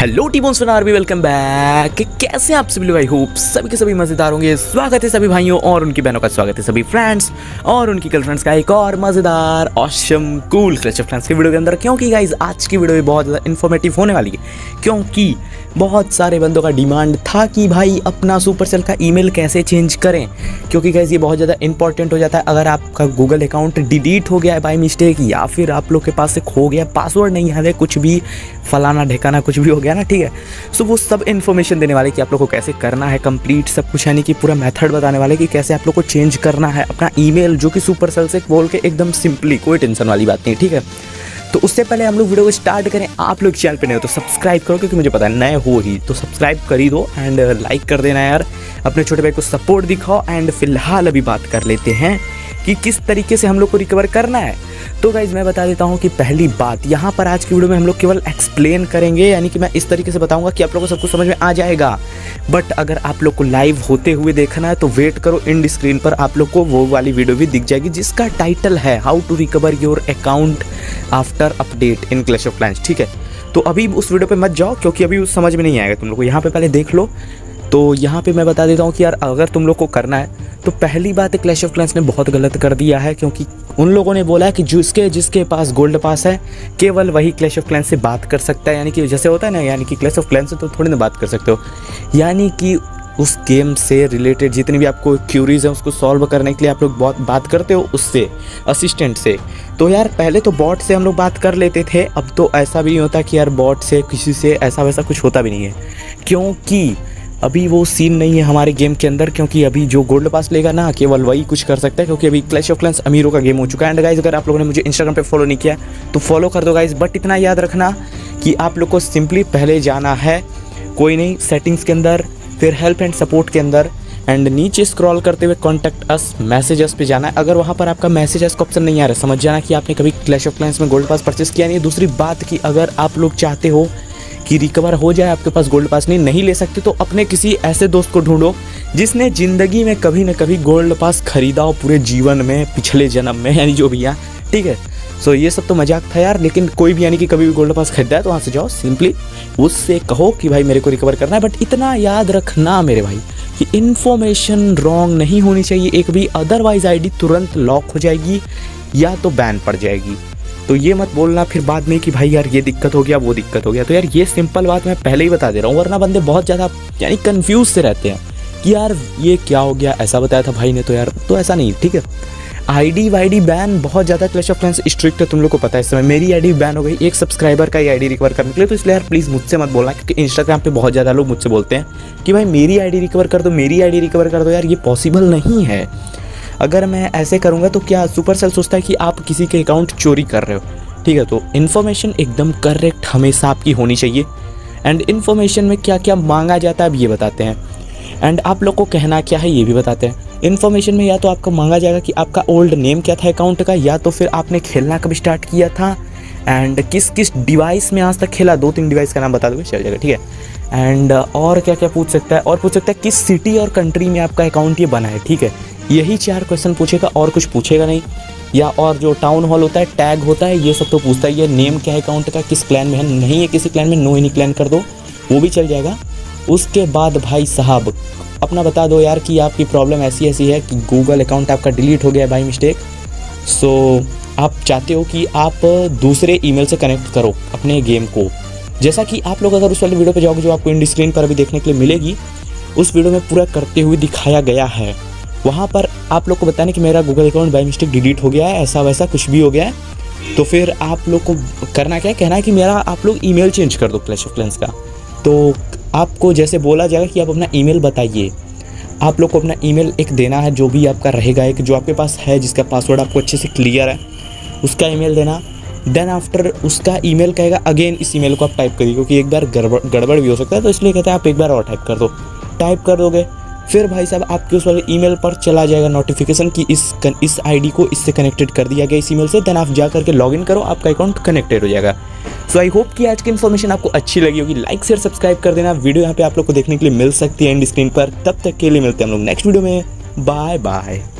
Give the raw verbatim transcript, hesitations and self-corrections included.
Hello टीमोन्स फनार भी welcome back. कैसे हैं आप सभी लोग? आई होप सभी के सभी मज़ेदार होंगे। स्वागत है सभी भाइयों और उनकी बहनों का, स्वागत है सभी फ्रेंड्स और उनकी गर्लफ्रेंड्स का एक और मज़ेदार awesome cool clash of clans की वीडियो के अंदर। क्योंकि गाइज आज की वीडियो भी बहुत ज़्यादा इन्फॉर्मेटिव होने वाली है, क्योंकि बहुत सारे बंदों का डिमांड था कि भाई अपना सुपरसेल का ईमेल कैसे चेंज करें। क्योंकि गाइज ये बहुत ज़्यादा इंपॉर्टेंट हो जाता है। अगर आपका गूगल अकाउंट डिलीट हो गया है बाय मिस्टेक, या फिर आप लोग के पास से खो गया, पासवर्ड नहीं याद है, कुछ भी फलाना ढेकाना कुछ भी हो गया ना, ठीक है, सो वो सब इन्फॉर्मेशन देने वाले कि आप लोग को कैसे करना है कंप्लीट सब कुछ, यानी कि पूरा मेथड बताने वाले कि कैसे आप लोग को चेंज करना है अपना ईमेल, जो कि सुपरसेल से बोल के एकदम सिंपली, कोई टेंशन वाली बात नहीं, ठीक है। तो उससे पहले हम लोग वीडियो को स्टार्ट करें, आप लोग चैनल पे नए हो तो सब्सक्राइब करो, क्योंकि मुझे पता है नए हो ही तो सब्सक्राइब कर ही दो एंड लाइक कर देना यार, अपने छोटे भाई को सपोर्ट दिखाओ। एंड फिलहाल अभी बात कर लेते हैं कि किस तरीके से हम लोग को रिकवर करना है। तो गाइज मैं बता देता हूँ कि पहली बात यहाँ पर आज की वीडियो में हम लोग केवल एक्सप्लेन करेंगे, यानी कि मैं इस तरीके से बताऊंगा कि आप लोगों को सब कुछ समझ में आ जाएगा। बट अगर आप लोग को लाइव होते हुए देखना है तो वेट करो, इंड स्क्रीन पर आप लोग को वो वाली वीडियो भी दिख जाएगी जिसका टाइटल है how to recover your account after update in clash of clans, ठीक है। तो अभी उस वीडियो पे मत जाओ, क्योंकि अभी उस समझ में नहीं आएगा तुम लोग को, यहाँ पे पहले देख लो। तो यहाँ पे मैं बता देता हूँ कि यार अगर तुम लोग को करना है तो पहली बात है, क्लैश ऑफ क्लैंस ने बहुत गलत कर दिया है, क्योंकि उन लोगों ने बोला है कि जिसके जिसके पास गोल्ड पास है केवल वही क्लैश ऑफ क्लैंस से बात कर सकता है। यानी कि जैसे होता है ना, यानी कि क्लैश ऑफ क्लैंस से तो थोड़ी ना बात कर सकते हो, यानी कि उस गेम से रिलेटेड जितनी भी आपको क्यूरीज हैं उसको सॉल्व करने के लिए आप लोग बहुत बात करते हो उससे, असिस्टेंट से। तो यार पहले तो बॉट से हम लोग बात कर लेते थे, अब तो ऐसा भी नहीं होता कि यार बॉट से किसी से ऐसा वैसा कुछ होता भी नहीं है, क्योंकि अभी वो सीन नहीं है हमारे गेम के अंदर। क्योंकि अभी जो गोल्ड पास लेगा ना केवल वही कुछ कर सकता है, क्योंकि अभी क्लैश ऑफ क्लैंस अमीरों का गेम हो चुका है। एंड गाइज अगर आप लोगों ने मुझे इंस्टाग्राम पे फॉलो नहीं किया तो फॉलो कर दो गाइज। बट इतना याद रखना कि आप लोग को सिंपली पहले जाना है, कोई नहीं, सेटिंग्स के अंदर, फिर हेल्प एंड सपोर्ट के अंदर, एंड नीचे स्क्रॉल करते हुए कॉन्टैक्ट अस मैसेजेस पे जाना है। अगर वहाँ पर आपका मैसेजेस का ऑप्शन नहीं आ रहा, समझ जाना कि आपने कभी क्लैश ऑफ क्लैंस में गोल्ड पास परचेस किया नहीं है। दूसरी बात कि अगर आप लोग चाहते हो कि रिकवर हो जाए, आपके पास गोल्ड पास नहीं नहीं ले सकते, तो अपने किसी ऐसे दोस्त को ढूंढो जिसने ज़िंदगी में कभी न कभी गोल्ड पास खरीदा हो पूरे जीवन में, पिछले जन्म में, यानी जो भी है, ठीक है। सो ये सब तो मजाक था यार, लेकिन कोई भी यानी कि कभी भी गोल्ड पास खरीदा है तो वहाँ से जाओ, सिंपली उससे कहो कि भाई मेरे को रिकवर करना है। बट इतना याद रखना मेरे भाई कि इन्फॉर्मेशन रॉन्ग नहीं होनी चाहिए एक भी, अदरवाइज आईडी तुरंत लॉक हो जाएगी या तो बैन पड़ जाएगी। तो ये मत बोलना फिर बाद में कि भाई यार ये दिक्कत हो गया वो दिक्कत हो गया। तो यार ये सिंपल बात मैं पहले ही बता दे रहा हूँ, वरना बंदे बहुत ज़्यादा यानी कंफ्यूज से रहते हैं कि यार ये क्या हो गया, ऐसा बताया था भाई ने तो यार, तो ऐसा नहीं, ठीक है। आईडी वाईडी बैन बहुत ज़्यादा क्लैश ऑफ क्लैंस स्ट्रिक्ट है, तुम लोग को पता है। इस समय मेरी आईडी बैन हो गई एक सब्सक्राइबर का ही आईडी रिकवर करने के लिए, तो इसलिए यार प्लीज़ मुझसे मत बोलना, क्योंकि इंस्टाग्राम पे बहुत ज़्यादा लोग मुझसे बोलते हैं कि भाई मेरी आईडी रिकवर कर दो, मेरी आईडी रिकवर कर दो। यार ये पॉसिबल नहीं है। अगर मैं ऐसे करूँगा तो क्या सुपरसेल सोचता है कि आप किसी के अकाउंट चोरी कर रहे हो, ठीक है। तो इन्फॉर्मेशन एकदम करेक्ट हमेशा आपकी होनी चाहिए। एंड इन्फॉर्मेशन में क्या क्या मांगा जाता है अब ये बताते हैं, एंड आप लोग को कहना क्या है ये भी बताते हैं। इन्फॉर्मेशन में या तो आपको मांगा जाएगा कि आपका ओल्ड नेम क्या था अकाउंट का, या तो फिर आपने खेलना कब स्टार्ट किया था, एंड किस किस डिवाइस में आज तक खेला, दो तीन डिवाइस का नाम बता दोगे चल जाएगा, ठीक है। एंड और क्या क्या पूछ सकता है, और पूछ सकता है किस सिटी और कंट्री में आपका अकाउंट ये बना है, ठीक है। यही चार क्वेश्चन पूछेगा और कुछ पूछेगा नहीं। या और जो टाउन हॉल होता है, टैग होता है, ये सब तो पूछता है। ये नेम क्या है अकाउंट का, किस क्लैन में है, नहीं है किसी क्लैन में, नो एनी क्लैन कर दो, वो भी चल जाएगा। उसके बाद भाई साहब अपना बता दो यार कि आपकी प्रॉब्लम ऐसी ऐसी है कि गूगल अकाउंट आपका डिलीट हो गया बाई मिस्टेक, सो आप चाहते हो कि आप दूसरे ईमेल से कनेक्ट करो अपने गेम को। जैसा कि आप लोग अगर उस वाली वीडियो पर जाओगे जो आपको इंड स्क्रीन पर अभी देखने के लिए मिलेगी, उस वीडियो में पूरा करते हुए दिखाया गया है। वहाँ पर आप लोग को बताने कि मेरा Google account by mistake delete हो गया है, ऐसा वैसा कुछ भी हो गया है। तो फिर आप लोग को करना क्या है, कहना है कि मेरा आप लोग ईमेल चेंज कर दो क्लैश ऑफ क्लैंस का। तो आपको जैसे बोला जाएगा कि आप अपना ईमेल बताइए, आप लोग को अपना ईमेल एक देना है जो भी आपका रहेगा, एक जो आपके पास है जिसका पासवर्ड आपको अच्छे से क्लियर है, उसका ईमेल देना। देन आफ्टर उसका ईमेल कहेगा अगेन इस ईमेल को आप टाइप करिए, क्योंकि एक बार गड़बड़ गड़बड़ भी हो सकता है, तो इसलिए कहते हैं आप एक बार और टाइप कर दो। टाइप कर दोगे फिर भाई साहब आपके उस वाले ईमेल पर चला जाएगा नोटिफिकेशन कि इस इस आईडी को इससे कनेक्टेड कर दिया गया इस ईमेल से। देन आप जा करके लॉगिन करो, आपका अकाउंट कनेक्टेड हो जाएगा। सो आई होप कि आज की इन्फॉर्मेशन आपको अच्छी लगी होगी। लाइक शेयर सब्सक्राइब कर देना। वीडियो यहाँ पे आप लोग को देखने के लिए मिल सकती है एंड स्क्रीन पर। तब तक के लिए मिलते हैं हम लोग नेक्स्ट वीडियो में। Bye bye.